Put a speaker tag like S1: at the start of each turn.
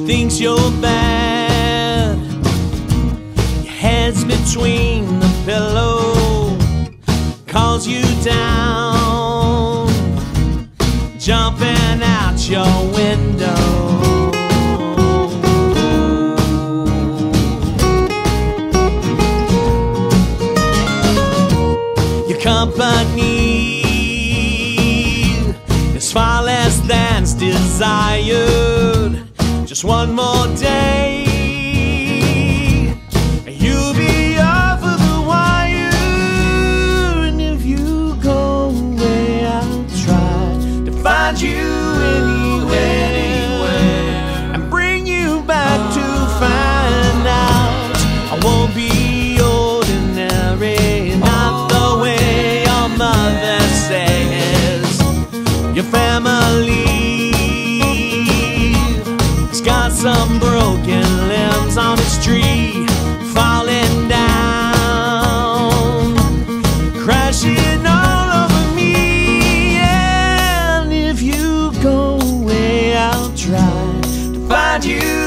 S1: She thinks you're bad. Your head's between the pillow, calls you down, jumping out your window. Your company is far less than's desired. Just one more day, and you'll be off of the wire. And if you go away, I'll try to find you anywhere and bring you back to find out I won't be ordinary, not the way your mother says. Your family got some broken limbs on its tree, falling down, crashing all over me. And if you go away, I'll try to find you